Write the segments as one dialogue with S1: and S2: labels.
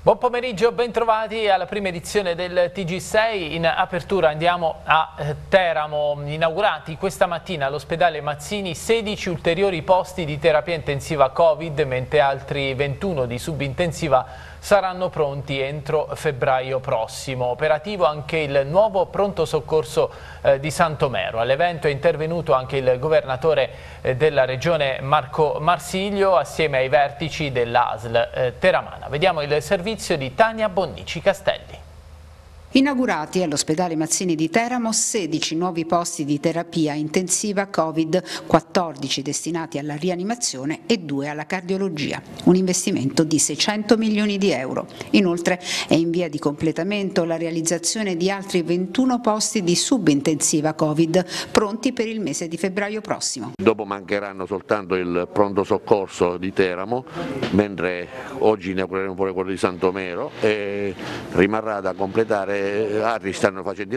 S1: Buon pomeriggio, bentrovati alla prima edizione del TG6. In apertura andiamo a Teramo. Inaugurati questa mattina all'ospedale Mazzini 16 ulteriori posti di terapia intensiva Covid, mentre altri 21 di subintensiva saranno pronti entro febbraio prossimo. Operativo anche il nuovo pronto soccorso di Santomero. All'evento è intervenuto anche il governatore della regione Marco Marsiglio assieme ai vertici dell'ASL teramana. Vediamo il servizio di Tania Bonnici Castelli.
S2: Inaugurati all'ospedale Mazzini di Teramo 16 nuovi posti di terapia intensiva Covid, 14 destinati alla rianimazione e 2 alla cardiologia, un investimento di 600 milioni di euro. Inoltre è in via di completamento la realizzazione di altri 21 posti di subintensiva Covid, pronti per il mese di febbraio prossimo.
S3: Dopo mancheranno soltanto il pronto soccorso di Teramo, mentre oggi inaugureremo pure quello di Santomero e rimarrà da completare. Arri stiamo facendo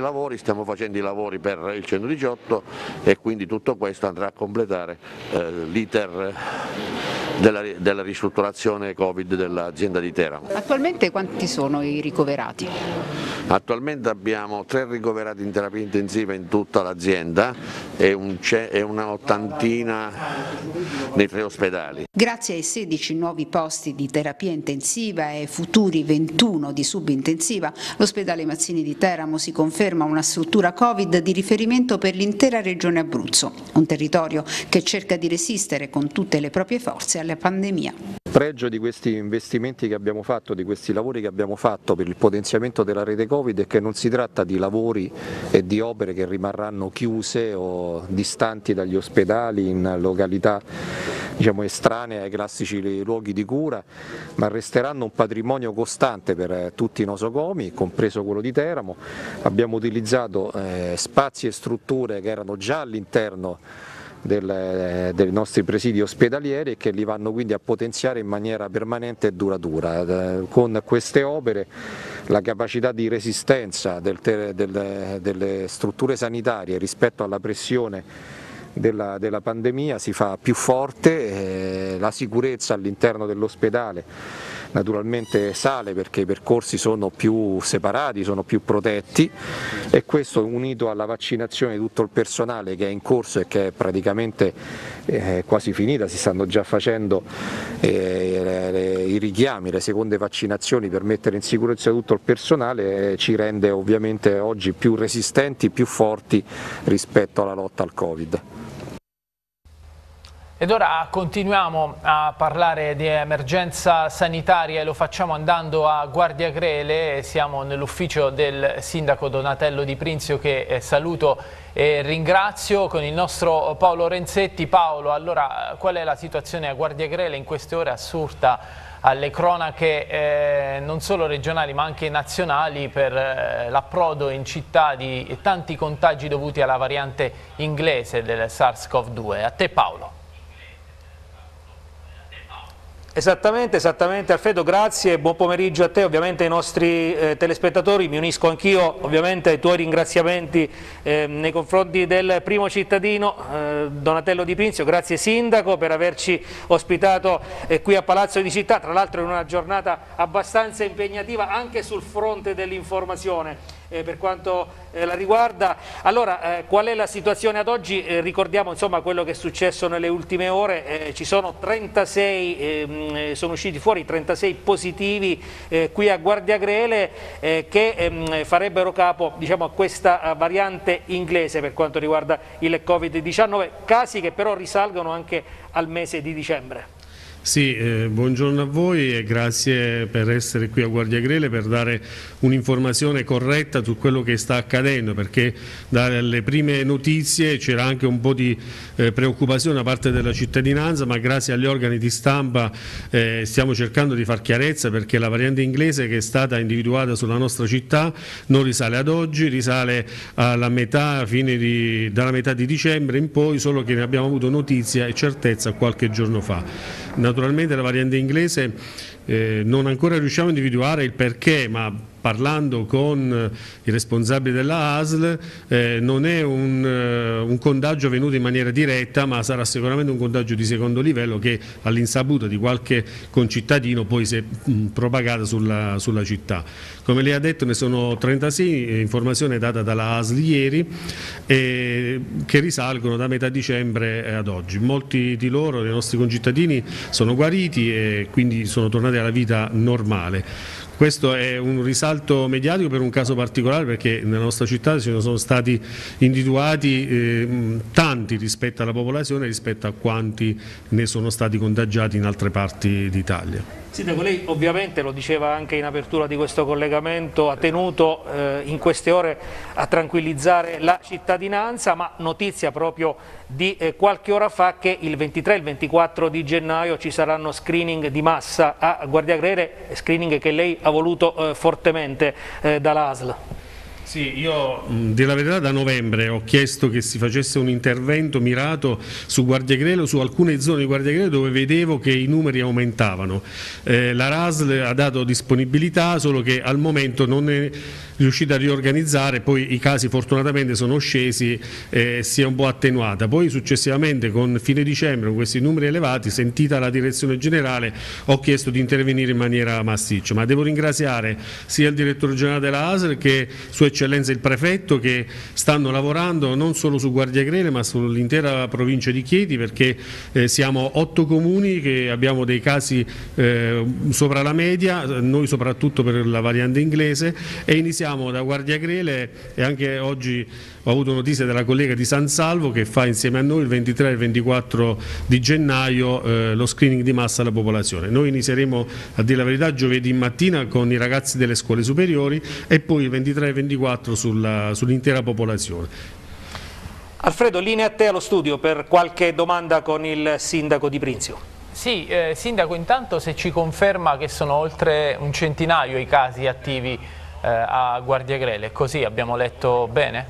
S3: i lavori per il 118 e quindi tutto questo andrà a completare l'iter della ristrutturazione Covid dell'azienda di Teramo.
S2: Attualmente quanti sono i ricoverati?
S3: Attualmente abbiamo 3 ricoverati in terapia intensiva in tutta l'azienda e una ottantina nei 3 ospedali.
S2: Grazie ai 16 nuovi posti di terapia intensiva e futuri 21 di subintensiva, l'ospedale Mazzini di Teramo si conferma una struttura Covid di riferimento per l'intera regione Abruzzo, un territorio che cerca di resistere con tutte le proprie forze alla pandemia.
S4: Il pregio di questi investimenti che abbiamo fatto, di questi lavori che abbiamo fatto per il potenziamento della rete Covid è che non si tratta di lavori e di opere che rimarranno chiuse o distanti dagli ospedali in località estranee ai classici luoghi di cura, ma resteranno un patrimonio costante per tutti i nosocomi, compreso quello di Teramo. Abbiamo utilizzato spazi e strutture che erano già all'interno dei nostri presidi ospedalieri e che li vanno quindi a potenziare in maniera permanente e duratura. Con queste opere la capacità di resistenza delle strutture sanitarie rispetto alla pressione della pandemia si fa più forte, la sicurezza all'interno dell'ospedale naturalmente sale perché i percorsi sono più separati, sono più protetti e questo unito alla vaccinazione di tutto il personale che è in corso e che è praticamente quasi finita, si stanno già facendo i richiami, le seconde vaccinazioni per mettere in sicurezza tutto il personale ci rende ovviamente oggi più resistenti, più forti rispetto alla lotta al Covid.
S1: Ed ora continuiamo a parlare di emergenza sanitaria e lo facciamo andando a Guardiagrele. Siamo nell'ufficio del sindaco Donatello Di Prinzio che saluto e ringrazio con il nostro Paolo Renzetti. Paolo, allora qual è la situazione a Guardiagrele in queste ore assurda alle cronache non solo regionali ma anche nazionali per l'approdo in città di tanti contagi dovuti alla variante inglese del SARS-CoV-2? A te Paolo.
S5: Esattamente Alfredo, grazie e buon pomeriggio a te, ovviamente ai nostri telespettatori. Mi unisco anch'io ovviamente ai tuoi ringraziamenti nei confronti del primo cittadino Donatello Di Prinzio. Grazie sindaco per averci ospitato qui a Palazzo di Città, tra l'altro in una giornata abbastanza impegnativa anche sul fronte dell'informazione. Per quanto la riguarda, allora qual è la situazione ad oggi? Ricordiamo insomma quello che è successo nelle ultime ore, ci sono 36, sono usciti fuori 36 positivi qui a Guardiagrele che farebbero capo a questa variante inglese per quanto riguarda il Covid-19, casi che però risalgono anche al mese di dicembre.
S6: Sì, buongiorno a voi e grazie per essere qui a Guardiagrele per dare un'informazione corretta su quello che sta accadendo, perché dalle prime notizie c'era anche un po' di preoccupazione da parte della cittadinanza, ma grazie agli organi di stampa stiamo cercando di far chiarezza, perché la variante inglese che è stata individuata sulla nostra città non risale ad oggi, risale alla metà, dalla metà di dicembre in poi, solo che ne abbiamo avuto notizia e certezza qualche giorno fa. Naturalmente la variante inglese non ancora riusciamo a individuare il perché, ma parlando con i responsabili della ASL non è un contagio avvenuto in maniera diretta, ma sarà sicuramente un contagio di secondo livello che all'insaputa di qualche concittadino poi si è propagata sulla città. Come lei ha detto, ne sono 36, informazione data dalla ASL ieri, che risalgono da metà dicembre ad oggi. Molti di loro, dei nostri concittadini, sono guariti e quindi sono tornati alla vita normale. Questo è un risalto mediatico per un caso particolare, perché nella nostra città ci sono stati individuati tanti rispetto alla popolazione, rispetto a quanti ne sono stati contagiati in altre parti d'Italia.
S5: Sindaco, lei ovviamente, lo diceva anche in apertura di questo collegamento, ha tenuto in queste ore a tranquillizzare la cittadinanza, ma notizia proprio di qualche ora fa che il 23 e il 24 di gennaio ci saranno screening di massa a Guardiagrele, screening che lei ha voluto fortemente dalla ASL.
S6: Sì, io dire la verità da novembre ho chiesto che si facesse un intervento mirato su Guardiagrele, su alcune zone di Guardiagrele dove vedevo che i numeri aumentavano. La RASL ha dato disponibilità, solo che al momento non è riuscita a riorganizzare, poi i casi fortunatamente sono scesi e si è un po' attenuata. Poi successivamente, con fine dicembre, con questi numeri elevati, sentita la direzione generale, ho chiesto di intervenire in maniera massiccia, ma devo ringraziare sia il direttore generale della ASL che Sua Eccellenza il Prefetto, che stanno lavorando non solo su Guardiagrele ma sull'intera provincia di Chieti, perché siamo 8 comuni che abbiamo dei casi sopra la media, noi soprattutto per la variante inglese, e iniziamo da Guardiagrele, e anche oggi ho avuto notizia della collega di San Salvo che fa insieme a noi il 23 e il 24 di gennaio lo screening di massa alla popolazione. Noi inizieremo, a dire la verità, giovedì mattina con i ragazzi delle scuole superiori e poi il 23 e il 24 sull'intera popolazione.
S5: Alfredo, linea a te allo studio per qualche domanda con il sindaco di Prinzio.
S1: Sì, sindaco, intanto se ci conferma che sono oltre un centinaio i casi attivi a Guardiagrele, così abbiamo letto bene?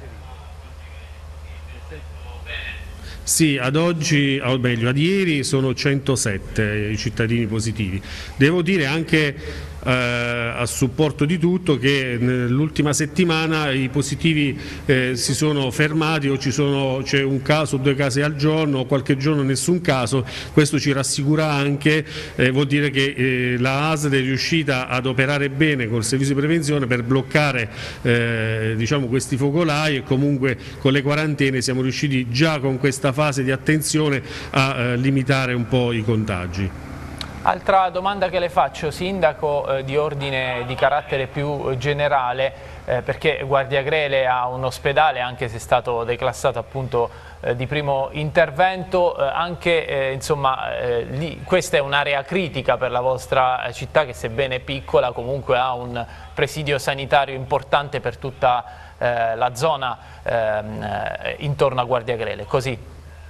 S6: Sì, ad oggi, o meglio, ad ieri sono 107 i cittadini positivi. Devo dire anche a supporto di tutto che nell'ultima settimana i positivi si sono fermati, o c'è un caso o 2 casi al giorno, o qualche giorno nessun caso. Questo ci rassicura anche, vuol dire che la ASL è riuscita ad operare bene col servizio di prevenzione per bloccare diciamo, questi focolai, e comunque con le quarantene siamo riusciti già con questa fase di attenzione a limitare un po' i contagi.
S1: Altra domanda che le faccio, sindaco, di ordine di carattere più generale, perché Guardiagrele ha un ospedale, anche se è stato declassato appunto di primo intervento, anche insomma questa è un'area critica per la vostra città, che sebbene piccola comunque ha un presidio sanitario importante per tutta la zona intorno a Guardiagrele, così?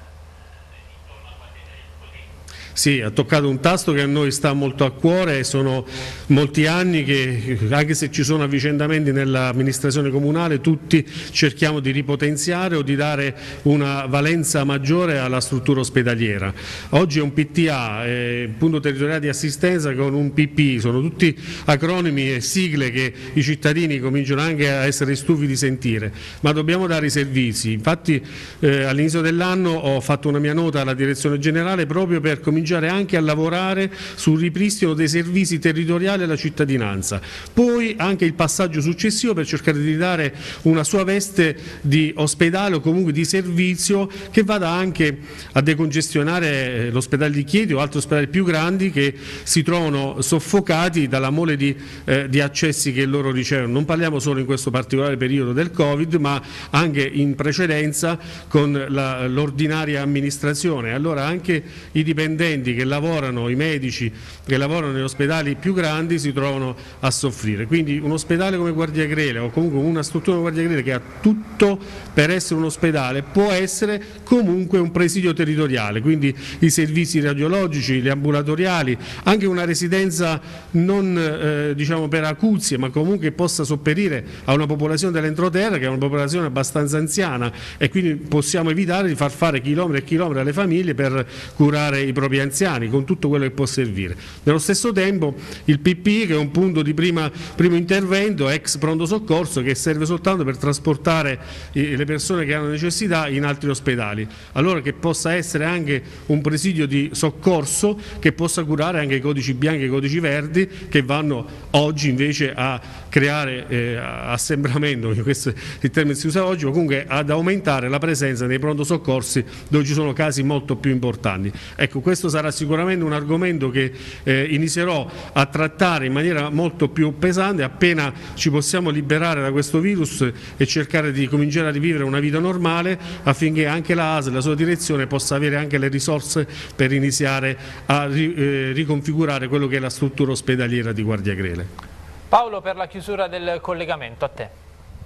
S6: Sì, ha toccato un tasto che a noi sta molto a cuore. Sono molti anni che, anche se ci sono avvicendamenti nell'amministrazione comunale, tutti cerchiamo di ripotenziare o di dare una valenza maggiore alla struttura ospedaliera. Oggi è un PTA, punto territoriale di assistenza, con un PP, sono tutti acronimi e sigle che i cittadini cominciano anche a essere stufi di sentire, ma dobbiamo dare i servizi. Infatti all'inizio dell'anno ho fatto una mia nota alla direzione generale proprio per cominciare anche a lavorare sul ripristino dei servizi territoriali alla cittadinanza, poi anche il passaggio successivo per cercare di dare una sua veste di ospedale o comunque di servizio che vada anche a decongestionare l'ospedale di Chieti o altri ospedali più grandi che si trovano soffocati dalla mole di accessi che loro ricevono. Non parliamo solo in questo particolare periodo del Covid, ma anche in precedenza con l'ordinaria amministrazione. Allora anche i dipendenti che lavorano, i medici che lavorano negli ospedali più grandi si trovano a soffrire. Quindi un ospedale come Guardiagrele, o comunque una struttura come Guardiagrele, che ha tutto per essere un ospedale, può essere comunque un presidio territoriale, quindi i servizi radiologici, gli ambulatoriali, anche una residenza non diciamo per acuzie, ma comunque possa sopperire a una popolazione dell'entroterra che è una popolazione abbastanza anziana, e quindi possiamo evitare di far fare chilometri e chilometri alle famiglie per curare i propri anziani anziani, con tutto quello che può servire. Nello stesso tempo il PPI, che è un punto di primo intervento, ex pronto soccorso, che serve soltanto per trasportare le persone che hanno necessità in altri ospedali, allora che possa essere anche un presidio di soccorso che possa curare anche i codici bianchi e i codici verdi, che vanno oggi invece a creare assembramento, questo è il termine che si usa oggi, ma comunque ad aumentare la presenza nei pronto soccorsi dove ci sono casi molto più importanti. Ecco, questo sarà sicuramente un argomento che inizierò a trattare in maniera molto più pesante appena ci possiamo liberare da questo virus e cercare di cominciare a rivivere una vita normale, affinché anche la ASL, la sua direzione, possa avere anche le risorse per iniziare a riconfigurare quello che è la struttura ospedaliera di Guardiagrele.
S1: Paolo, per la chiusura del collegamento, a te.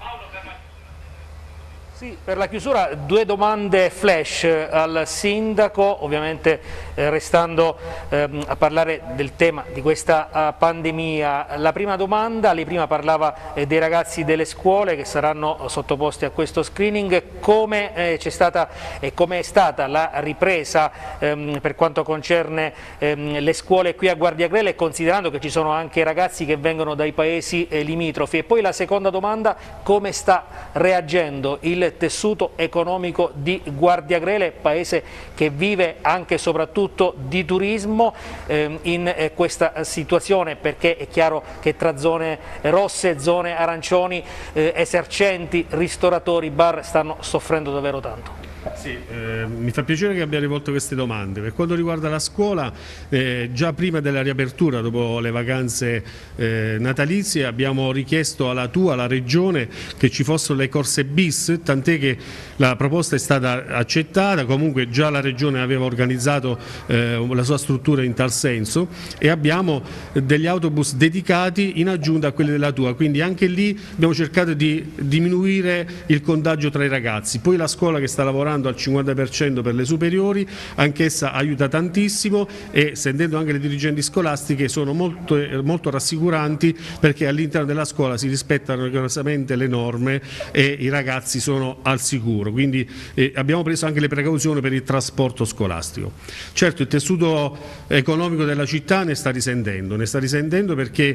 S5: Sì, per la chiusura due domande flash al sindaco, ovviamente restando a parlare del tema di questa pandemia. La prima domanda, lei prima parlava dei ragazzi delle scuole che saranno sottoposti a questo screening, come c'è stata e come è stata la ripresa per quanto concerne le scuole qui a Guardiagrele, considerando che ci sono anche ragazzi che vengono dai paesi limitrofi. E poi la seconda domanda, come sta reagendo il tessuto economico di Guardiagrele, paese che vive anche e soprattutto di turismo, in questa situazione, perché è chiaro che tra zone rosse, zone arancioni, esercenti, ristoratori, bar stanno soffrendo davvero tanto.
S6: Sì, mi fa piacere che abbia rivolto queste domande. Per quanto riguarda la scuola, già prima della riapertura, dopo le vacanze natalizie, abbiamo richiesto alla Regione che ci fossero le corse bis, tant'è che la proposta è stata accettata. Comunque già la Regione aveva organizzato la sua struttura in tal senso, e abbiamo degli autobus dedicati in aggiunta a quelli della tua, quindi anche lì abbiamo cercato di diminuire il contagio tra i ragazzi. Poi la scuola, che sta lavorando al 50% per le superiori, anch'essa aiuta tantissimo, e sentendo anche le dirigenti scolastiche sono molto rassicuranti, perché all'interno della scuola si rispettano rigorosamente le norme e i ragazzi sono al sicuro, quindi abbiamo preso anche le precauzioni per il trasporto scolastico. Certo, il tessuto economico della città ne sta risentendo perché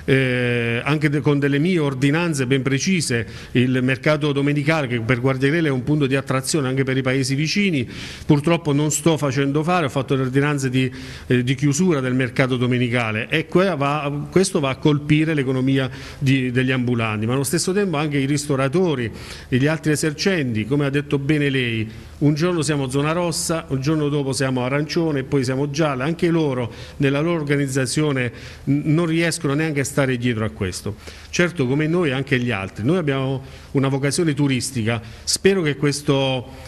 S6: anche con delle mie ordinanze ben precise, il mercato domenicale, che per Guardiagrele è un punto di attrazione anche per i paesi vicini, purtroppo non sto facendo fare, ho fatto le ordinanze di chiusura del mercato domenicale, e questo va a colpire l'economia degli ambulanti, ma allo stesso tempo anche i ristoratori e gli altri esercenti. Come ha detto bene lei, un giorno siamo zona rossa, un giorno dopo siamo arancione e poi siamo gialla, anche loro nella loro organizzazione non riescono neanche a stare dietro a questo. Certo, come noi anche gli altri, noi abbiamo una vocazione turistica, spero che questo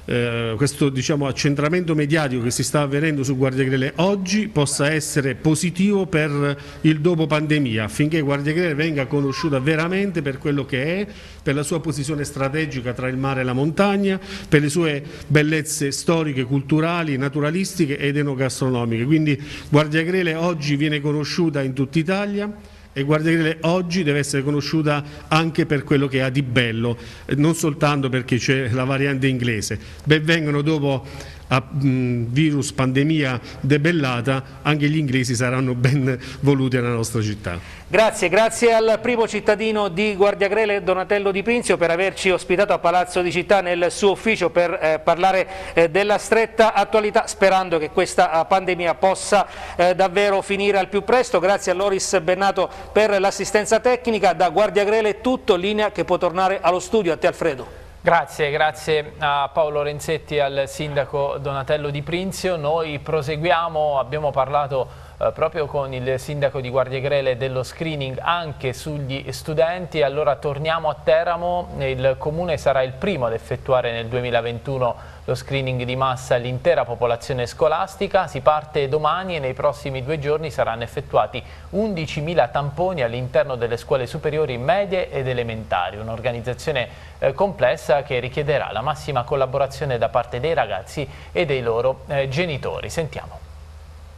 S6: diciamo, accentramento mediatico che si sta avvenendo su Guardiagrele oggi possa essere positivo per il dopo pandemia, affinché Guardiagrele venga conosciuta veramente per quello che è, per la sua posizione strategica tra il mare e la montagna, per le sue bellezze storiche, culturali, naturalistiche ed enogastronomiche. Quindi Guardiagrele oggi viene conosciuta in tutta Italia, e Guardiagrele oggi deve essere conosciuta anche per quello che ha di bello, non soltanto perché c'è la variante inglese. Ben vengono dopo a virus, pandemia debellata, anche gli inglesi saranno ben voluti nella nostra città.
S5: Grazie al primo cittadino di Guardiagrele, Donatello Di Prinzio, per averci ospitato a Palazzo di Città nel suo ufficio per parlare della stretta attualità, sperando che questa pandemia possa davvero finire al più presto. Grazie a Loris Bennato per l'assistenza tecnica. Da Guardiagrele è tutto, linea che può tornare allo studio. A te, Alfredo.
S1: Grazie a Paolo Renzetti e al sindaco Donatello Di Prinzio. Noi proseguiamo, abbiamo parlato proprio con il sindaco di Guardiagrele dello screening anche sugli studenti. Allora torniamo a Teramo. Il comune sarà il primo ad effettuare nel 2021 lo screening di massa all'intera popolazione scolastica. Si parte domani e nei prossimi 2 giorni saranno effettuati 11.000 tamponi all'interno delle scuole superiori, medie ed elementari. Un'organizzazione complessa che richiederà la massima collaborazione da parte dei ragazzi e dei loro genitori. Sentiamo.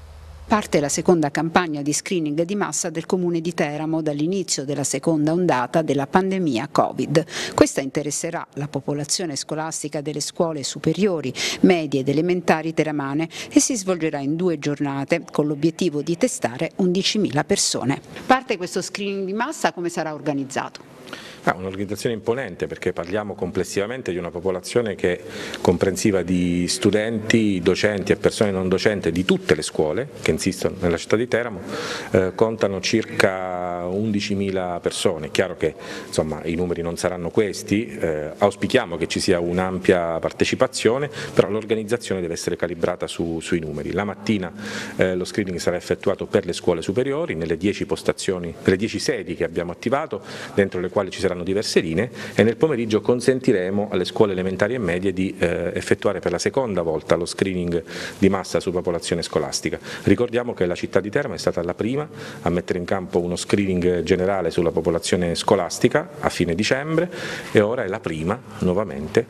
S2: Parte la seconda campagna di screening di massa del Comune di Teramo dall'inizio della seconda ondata della pandemia Covid. Questa interesserà la popolazione scolastica delle scuole superiori, medie ed elementari teramane e si svolgerà in 2 giornate con l'obiettivo di testare 11.000 persone. Parte questo screening di massa, come sarà organizzato?
S7: Un'organizzazione imponente, perché parliamo complessivamente di una popolazione che è comprensiva di studenti, docenti e persone non docenti di tutte le scuole che insistono nella città di Teramo, contano circa 11.000 persone. È chiaro che insomma, i numeri non saranno questi, auspichiamo che ci sia un'ampia partecipazione, però l'organizzazione deve essere calibrata sui numeri. La mattina lo screening sarà effettuato per le scuole superiori, nelle 10 postazioni, nelle 10 sedi che abbiamo attivato, dentro le quali ci saranno diverse linee, e nel pomeriggio consentiremo alle scuole elementari e medie di effettuare per la seconda volta lo screening di massa su popolazione scolastica. Ricordiamo che la città di Teramo è stata la prima a mettere in campo uno screening generale sulla popolazione scolastica a fine dicembre e ora è la prima nuovamente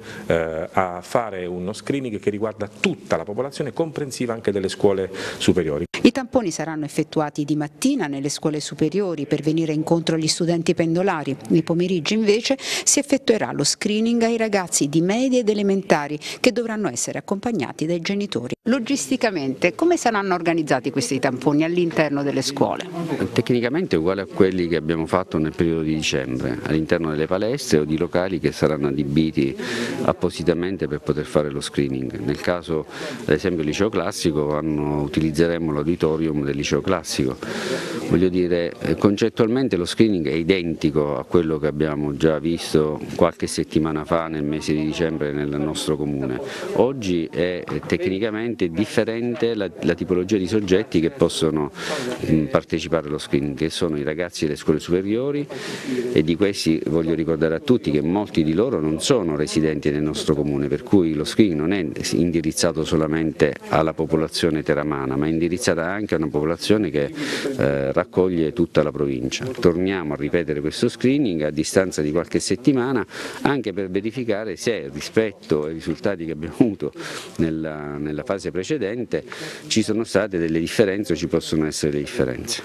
S7: a fare uno screening che riguarda tutta la popolazione, comprensiva anche delle scuole superiori.
S2: I tamponi saranno effettuati di mattina nelle scuole superiori per venire incontro agli studenti pendolari. Nei pomeriggi invece si effettuerà lo screening ai ragazzi di medie ed elementari che dovranno essere accompagnati dai genitori. Logisticamente come saranno organizzati questi tamponi all'interno delle scuole?
S8: Tecnicamente è uguale a quelli che abbiamo fatto nel periodo di dicembre, all'interno delle palestre o di locali che saranno adibiti appositamente per poter fare lo screening. Nel caso ad esempio del liceo classico utilizzeremo l'auditorium del liceo classico. Voglio dire, concettualmente lo screening è identico a quello che abbiamo già visto qualche settimana fa nel mese di dicembre nel nostro comune. Oggi è tecnicamente differente la tipologia di soggetti che possono partecipare allo screening, che sono i ragazzi delle scuole superiori, e di questi voglio ricordare a tutti che molti di loro non sono residenti nel nostro comune, per cui lo screening non è indirizzato solamente alla popolazione teramana, ma è indirizzata anche a una popolazione che raccoglie tutta la provincia. Torniamo a ripetere questo screening a distanza di qualche settimana anche per verificare se rispetto ai risultati che abbiamo avuto nella fase precedente ci sono state delle differenze o ci possono essere delle differenze.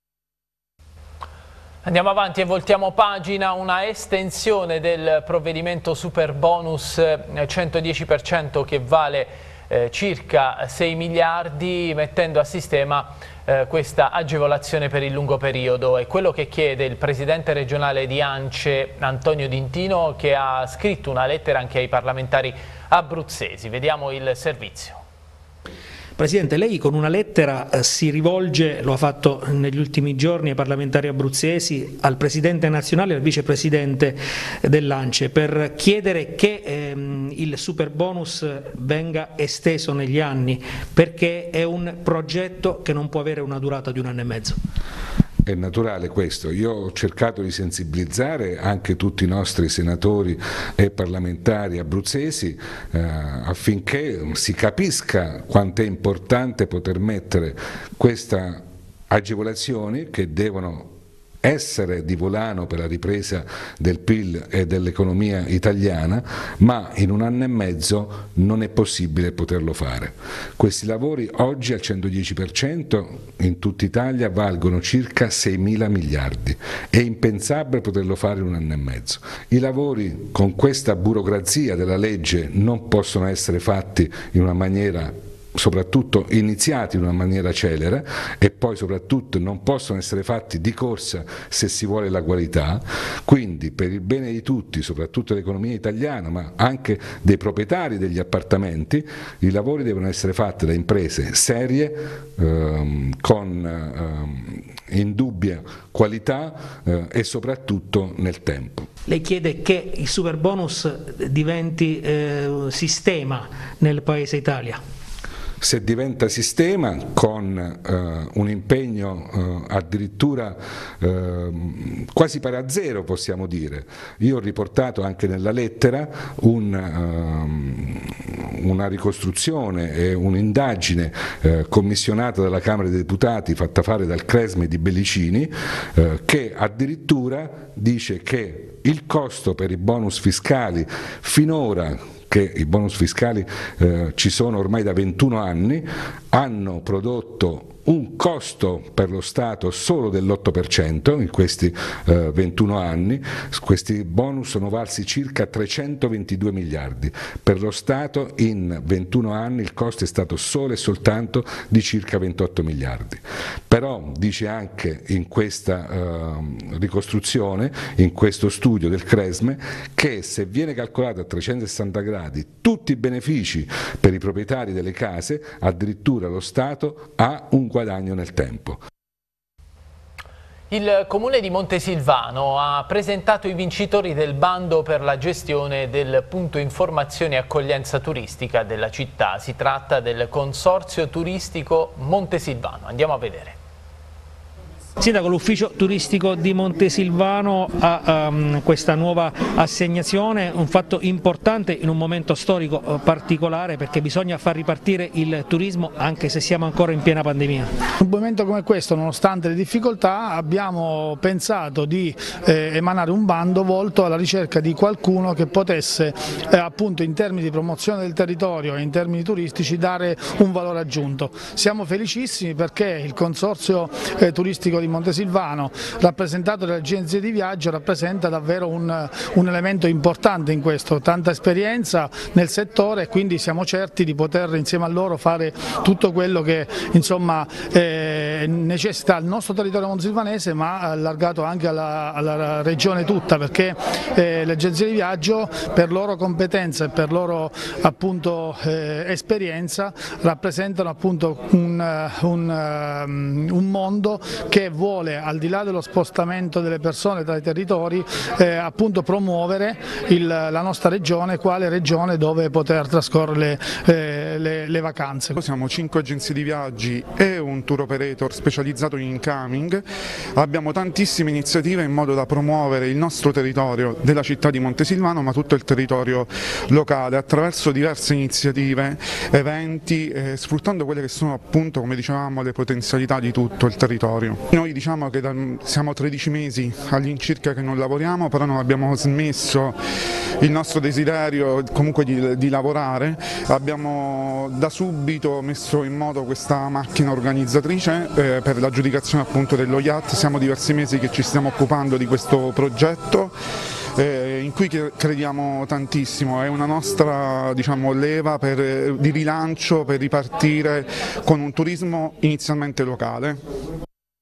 S1: Andiamo avanti e voltiamo pagina. Una estensione del provvedimento super bonus 110% che vale circa 6 miliardi, mettendo a sistema questa agevolazione per il lungo periodo. È quello che chiede il presidente regionale di ANCE Antonio D'Intino, che ha scritto una lettera anche ai parlamentari abruzzesi. Vediamo il servizio.
S5: Presidente, lei con una lettera si rivolge, lo ha fatto negli ultimi giorni, ai parlamentari abruzzesi, al Presidente nazionale e al Vicepresidente dell'ANCE per chiedere che il super bonus venga esteso negli anni, perché è un progetto che non può avere una durata di 1 anno e mezzo.
S9: È naturale questo, io ho cercato di sensibilizzare anche tutti i nostri senatori e parlamentari abruzzesi affinché si capisca quanto è importante poter mettere queste agevolazioni che devono essere di volano per la ripresa del PIL e dell'economia italiana, ma in 1 anno e mezzo non è possibile poterlo fare. Questi lavori oggi al 110% in tutta Italia valgono circa 6.000 miliardi, è impensabile poterlo fare in 1 anno e mezzo. I lavori con questa burocrazia della legge non possono essere fatti in una maniera, soprattutto iniziati in una maniera celere, e poi soprattutto non possono essere fatti di corsa se si vuole la qualità. Quindi per il bene di tutti, soprattutto dell'economia italiana ma anche dei proprietari degli appartamenti, i lavori devono essere fatti da imprese serie, con indubbia qualità e soprattutto nel tempo.
S5: Lei chiede che il super bonus diventi sistema nel Paese Italia.
S9: Se diventa sistema con un impegno addirittura quasi pari a zero, possiamo dire. Io ho riportato anche nella lettera una ricostruzione e un'indagine commissionata dalla Camera dei Deputati, fatta fare dal Cresme di Bellicini, che addirittura dice che il costo per i bonus fiscali finora, che i bonus fiscali ci sono ormai da 21 anni, hanno prodotto un costo per lo Stato solo dell'8% in questi 21 anni, questi bonus sono valsi circa 322 miliardi, per lo Stato in 21 anni il costo è stato solo e soltanto di circa 28 miliardi. Però dice anche in questa ricostruzione, in questo studio del Cresme, che se viene calcolato a 360 gradi tutti i benefici per i proprietari delle case, addirittura lo Stato ha un guadagno nel tempo.
S1: Il Comune di Montesilvano ha presentato i vincitori del bando per la gestione del punto informazione e accoglienza turistica della città. Si tratta del Consorzio Turistico Montesilvano. Andiamo a vedere.
S5: Sindaco, l'ufficio turistico di Montesilvano ha questa nuova assegnazione, un fatto importante in un momento storico particolare, perché bisogna far ripartire il turismo anche se siamo ancora in piena pandemia.
S10: In un momento come questo, nonostante le difficoltà, abbiamo pensato di emanare un bando volto alla ricerca di qualcuno che potesse appunto in termini di promozione del territorio e in termini turistici dare un valore aggiunto. Siamo felicissimi perché il Consorzio Turistico di Montesilvano, rappresentato dalle agenzie di viaggio, rappresenta davvero un elemento importante in questo, tanta esperienza nel settore, e quindi siamo certi di poter insieme a loro fare tutto quello che insomma necessita il nostro territorio montesilvanese, ma allargato anche alla regione tutta, perché le agenzie di viaggio, per loro competenza e per loro appunto esperienza, rappresentano appunto un mondo che vuole, al di là dello spostamento delle persone tra i territori, appunto promuovere la nostra regione quale regione dove poter trascorrere le vacanze.
S11: Siamo 5 agenzie di viaggi e un tour operator specializzato in incoming, abbiamo tantissime iniziative in modo da promuovere il nostro territorio della città di Montesilvano, ma tutto il territorio locale, attraverso diverse iniziative, eventi, sfruttando quelle che sono appunto, come dicevamo, le potenzialità di tutto il territorio. Noi diciamo che siamo 13 mesi all'incirca che non lavoriamo, però non abbiamo smesso il nostro desiderio comunque di lavorare. Abbiamo da subito messo in moto questa macchina organizzatrice per l'aggiudicazione appunto dello yacht. Siamo diversi mesi che ci stiamo occupando di questo progetto, in cui crediamo tantissimo, è una nostra leva di rilancio per ripartire con un turismo inizialmente locale.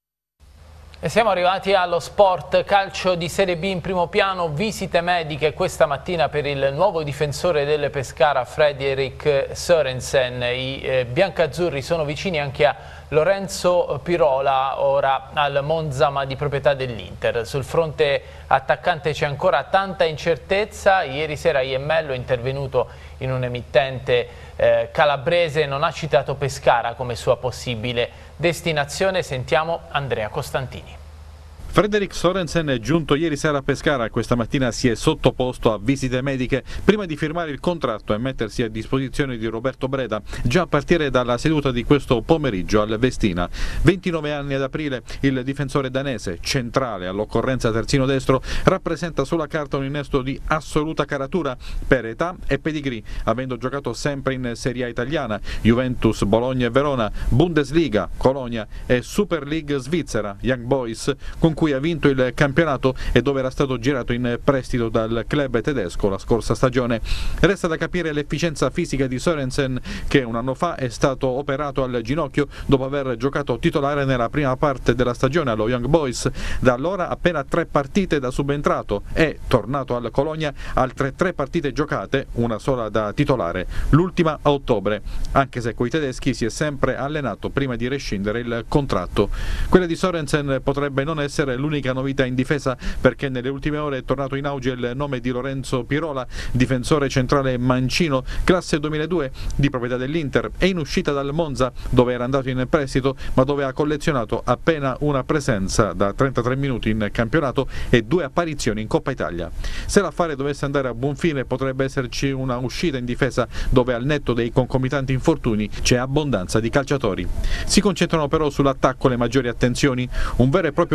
S1: E siamo arrivati allo sport, calcio di Serie B in primo piano, visite mediche questa mattina per il nuovo difensore del Pescara Fredrik Sørensen. I biancazzurri sono vicini anche a Lorenzo Pirola, ora al Monza ma di proprietà dell'Inter. Sul fronte attaccante c'è ancora tanta incertezza. Ieri sera Iemmello, intervenuto in un emittente calabrese, non ha citato Pescara come sua possibile destinazione. Sentiamo Andrea Costantini.
S12: Fredrik Sørensen è giunto ieri sera a Pescara e questa mattina si è sottoposto a visite mediche prima di firmare il contratto e mettersi a disposizione di Roberto Breda, già a partire dalla seduta di questo pomeriggio al Vestina. 29 anni ad aprile, il difensore danese, centrale all'occorrenza terzino destro, rappresenta sulla carta un innesto di assoluta caratura per età e pedigree, avendo giocato sempre in Serie A italiana, Juventus, Bologna e Verona, Bundesliga, Colonia e Super League svizzera, Young Boys, con cui ha vinto il campionato e dove era stato girato in prestito dal club tedesco la scorsa stagione. Resta da capire l'efficienza fisica di Sørensen, che un anno fa è stato operato al ginocchio dopo aver giocato titolare nella prima parte della stagione allo Young Boys. Da allora appena 3 partite da subentrato e, tornato al Colonia, altre 3 partite giocate, una sola da titolare, l'ultima a ottobre, anche se coi tedeschi si è sempre allenato prima di rescindere il contratto. Quella di Sørensen potrebbe non essere l'unica novità in difesa, perché nelle ultime ore è tornato in auge il nome di Lorenzo Pirola, difensore centrale mancino, classe 2002, di proprietà dell'Inter e in uscita dal Monza, dove era andato in prestito ma dove ha collezionato appena una presenza da 33 minuti in campionato e 2 apparizioni in Coppa Italia. Se l'affare dovesse andare a buon fine potrebbe esserci una uscita in difesa dove, al netto dei concomitanti infortuni, c'è abbondanza di calciatori. Si concentrano però sull'attacco le maggiori attenzioni, un vero e proprio rebus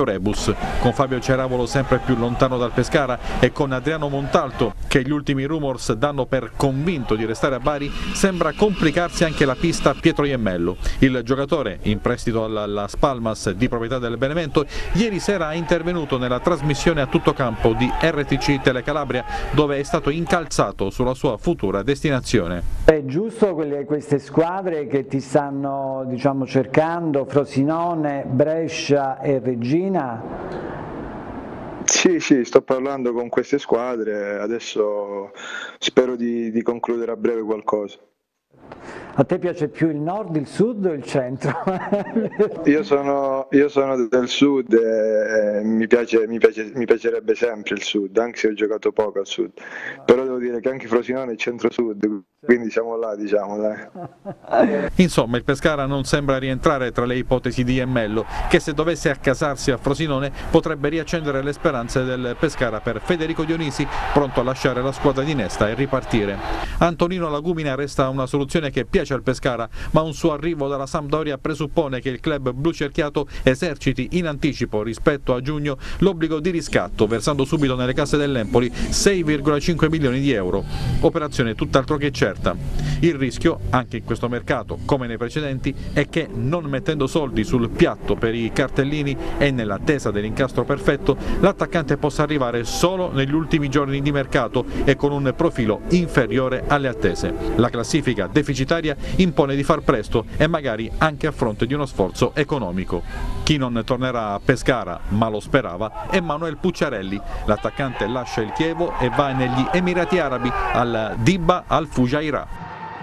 S12: Rumors, con Fabio Ceravolo sempre più lontano dal Pescara e con Adriano Montalto, che gli ultimi rumors danno per convinto di restare a Bari, sembra complicarsi anche la pista Pietro Iemmello. Il giocatore, in prestito alla Las Palmas di proprietà del Benevento, ieri sera ha intervenuto nella trasmissione a tutto campo di RTC Telecalabria, dove è stato incalzato sulla sua futura destinazione.
S13: È giusto queste squadre che ti stanno, diciamo, cercando, Frosinone, Brescia e Reggina?
S14: Sì, sto parlando con queste squadre, adesso spero di concludere a breve qualcosa.
S13: A te piace più il nord, il sud o il centro?
S14: Io sono del sud e mi piacerebbe sempre il sud, anche se ho giocato poco al sud, però devo dire che anche Frosinone è centro-sud, quindi siamo là, diciamo, dai.
S12: Insomma, il Pescara non sembra rientrare tra le ipotesi di Iemmello, che se dovesse accasarsi a Frosinone potrebbe riaccendere le speranze del Pescara per Federico Dionisi, pronto a lasciare la squadra di Nesta e ripartire. Antonino Lagumina resta una soluzione che piace al Pescara, ma un suo arrivo dalla Sampdoria presuppone che il club blucerchiato eserciti in anticipo rispetto a giugno l'obbligo di riscatto, versando subito nelle casse dell'Empoli 6,5 milioni di euro. Operazione tutt'altro che certa. Il rischio, anche in questo mercato come nei precedenti, è che non mettendo soldi sul piatto per i cartellini e nell'attesa dell'incastro perfetto, l'attaccante possa arrivare solo negli ultimi giorni di mercato e con un profilo inferiore alle attese. La classifica deficitaria impone di far presto e magari anche a fronte di uno sforzo economico. Chi non tornerà a Pescara, ma lo sperava, è Manuel Pucciarelli. L'attaccante lascia il Chievo e va negli Emirati Arabi, al Dibba Al Fujairah.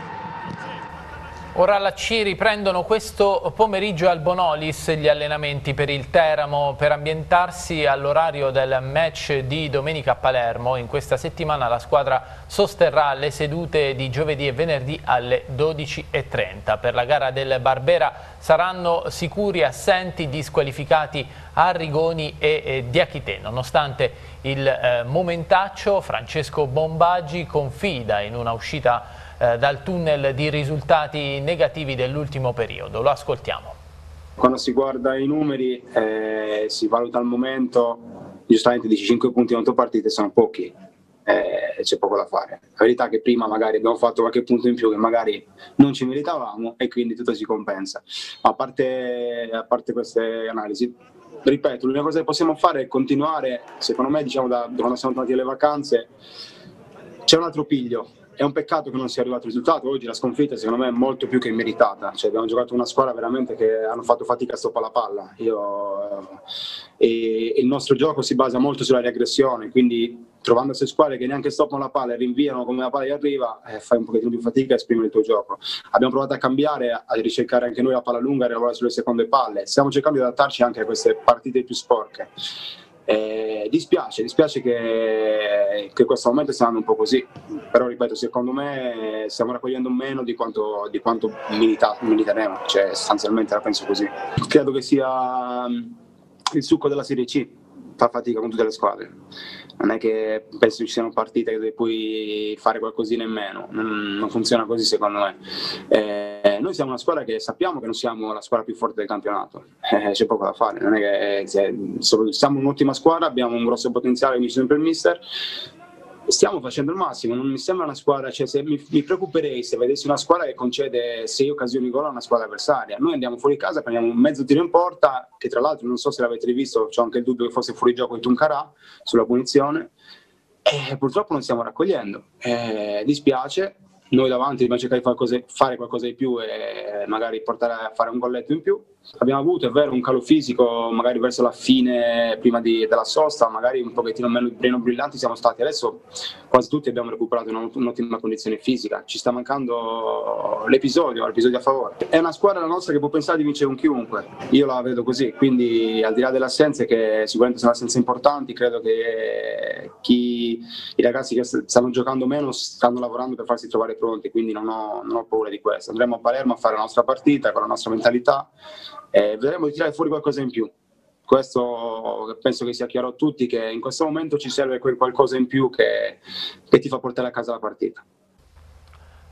S1: Ora la C riprendono questo pomeriggio al Bonolis gli allenamenti per il Teramo per ambientarsi all'orario del match di domenica a Palermo. In questa settimana la squadra sosterrà le sedute di giovedì e venerdì alle 12:30. Per la gara del Barbera saranno sicuri assenti disqualificati Arrigoni e Diachité. Nonostante il momentaccio, Francesco Bombaggi confida in una uscita dal tunnel di risultati negativi dell'ultimo periodo. Lo ascoltiamo.
S15: Quando si guarda i numeri, si valuta il momento, giustamente dici 5 punti in 8 partite sono pochi, c'è poco da fare. La verità è che prima magari abbiamo fatto qualche punto in più che magari non ci meritavamo e quindi tutto si compensa. Ma a parte queste analisi, ripeto, l'unica cosa che possiamo fare è continuare, secondo me, diciamo, da quando siamo tornati alle vacanze, c'è un altro piglio. È un peccato che non sia arrivato il risultato. Oggi la sconfitta secondo me è molto più che meritata, cioè, abbiamo giocato una squadra veramente che hanno fatto fatica a stoppare la palla. E il nostro gioco si basa molto sulla reaggressione, quindi trovandosi squadre che neanche stoppano la palla e rinviano come la palla gli arriva, fai un pochettino più fatica a esprimere il tuo gioco. Abbiamo provato a cambiare, a ricercare anche noi la palla lunga e a lavorare sulle seconde palle. Stiamo cercando di adattarci anche a queste partite più sporche. Dispiace che questo momento stia andando un po' così, però ripeto, secondo me stiamo raccogliendo meno di quanto militeremo, cioè sostanzialmente la penso così. Credo che sia il succo della Serie C, fa fatica con tutte le squadre, non è che penso ci siano partite dove puoi fare qualcosina in meno, non funziona così secondo me. Noi siamo una squadra che sappiamo che non siamo la squadra più forte del campionato, c'è poco da fare, non è che siamo un'ottima squadra, abbiamo un grosso potenziale, come dice sempre il mister. Stiamo facendo il massimo, non mi sembra una squadra, cioè mi preoccuperei se vedessi una squadra che concede 6 occasioni di gol a una squadra avversaria. Noi andiamo fuori casa, prendiamo un mezzo tiro in porta, che tra l'altro non so se l'avete rivisto, c'ho anche il dubbio che fosse fuori gioco di Tuncarà sulla punizione, e purtroppo non stiamo raccogliendo. Dispiace, noi davanti dobbiamo cercare di fare qualcosa di più e magari portare a fare un golletto in più. Abbiamo avuto, è vero, un calo fisico magari verso la fine, prima della sosta, magari un pochettino meno brillanti siamo stati. Adesso quasi tutti abbiamo recuperato un'ottima condizione fisica, ci sta mancando l'episodio a favore. È una squadra la nostra che può pensare di vincere con chiunque, io la vedo così, quindi al di là delle assenze, che sicuramente sono assenze importanti, credo che i ragazzi che stanno giocando meno stanno lavorando per farsi trovare pronti, quindi non ho paura di questo. Andremo a Palermo a fare la nostra partita con la nostra mentalità e vedremo di tirare fuori qualcosa in più. Questo penso che sia chiaro a tutti, che in questo momento ci serve quel qualcosa in più che ti fa portare a casa la partita.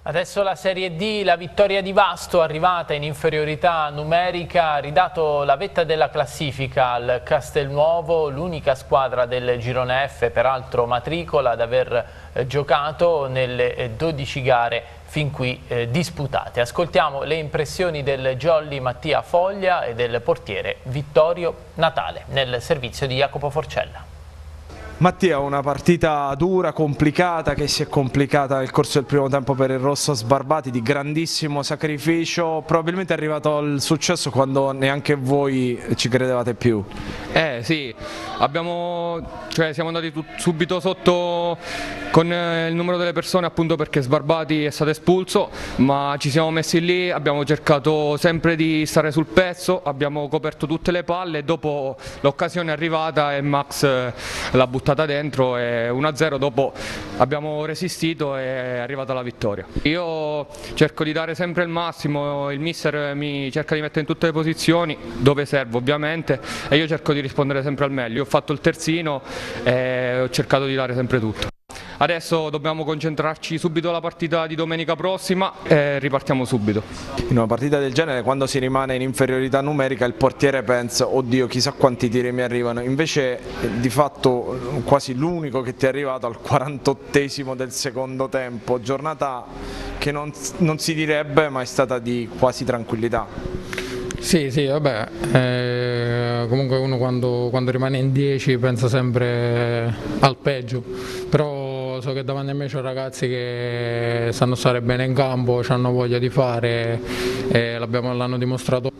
S1: Adesso la Serie D, la vittoria di Vasto, arrivata in inferiorità numerica, ha ridato la vetta della classifica al Castelnuovo, l'unica squadra del girone F, peraltro matricola, ad aver giocato nelle 12 gare fin qui disputate. Ascoltiamo le impressioni del jolly Mattia Foglia e del portiere Vittorio Natale nel servizio di Jacopo Forcella.
S16: Mattia, una partita dura, complicata, che si è complicata nel corso del primo tempo per il Rosso Sbarbati, di grandissimo sacrificio. Probabilmente è arrivato il successo quando neanche voi ci credevate più.
S17: Sì, siamo andati subito sotto con il numero delle persone, appunto perché Sbarbati è stato espulso, ma ci siamo messi lì, abbiamo cercato sempre di stare sul pezzo, abbiamo coperto tutte le palle, dopo l'occasione è arrivata e Max l'ha buttata dentro e 1-0, dopo abbiamo resistito e è arrivata la vittoria. Io cerco di dare sempre il massimo, il mister mi cerca di mettere in tutte le posizioni dove servo ovviamente e io cerco di rispondere sempre al meglio. Ho fatto il terzino e ho cercato di dare sempre tutto. Adesso dobbiamo concentrarci subito alla partita di domenica prossima e ripartiamo subito.
S16: In una partita del genere, quando si rimane in inferiorità numerica, il portiere pensa oddio chissà quanti tiri mi arrivano, invece di fatto quasi l'unico che ti è arrivato al 48esimo del secondo tempo, giornata che non si direbbe ma è stata di quasi tranquillità.
S18: Sì, vabbè, comunque uno quando rimane in 10 pensa sempre al peggio, però so che davanti a me c'ho ragazzi che sanno stare bene in campo, hanno voglia di fare e l'hanno dimostrato.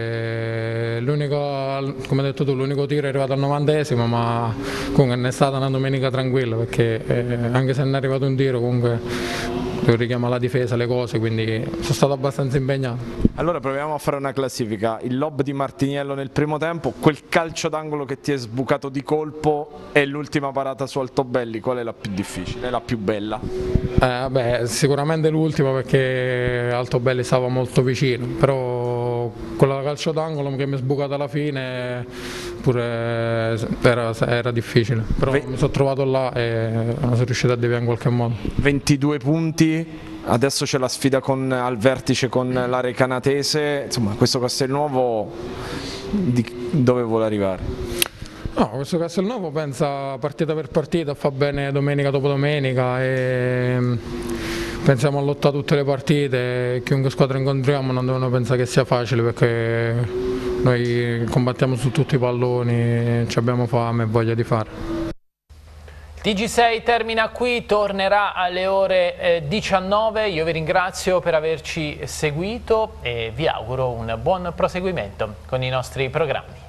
S18: Come hai detto tu, l'unico tiro è arrivato al 90esimo, ma comunque non è stata una domenica tranquilla perché anche se non è arrivato un tiro comunque richiama la difesa, le cose, quindi sono stato abbastanza impegnato.
S16: Allora proviamo a fare una classifica: il lob di Martiniello nel primo tempo, quel calcio d'angolo che ti è sbucato di colpo e l'ultima parata su Altobelli, qual è la più difficile, la più bella?
S18: Sicuramente l'ultima perché Altobelli stava molto vicino, però quella calcio d'angolo che mi è sbucata alla fine pure era difficile, però mi sono trovato là e sono riuscito a deviare in qualche modo.
S16: 22 punti, adesso c'è la sfida al vertice con l'area canatese, insomma questo Castelnuovo dove vuole arrivare?
S18: No, questo Castelnuovo pensa partita per partita, fa bene domenica dopo domenica e pensiamo a lottare tutte le partite, chiunque squadra incontriamo non devono pensare che sia facile perché noi combattiamo su tutti i palloni, abbiamo fame e voglia di fare.
S1: TG6 termina qui, tornerà alle ore 19, io vi ringrazio per averci seguito e vi auguro un buon proseguimento con i nostri programmi.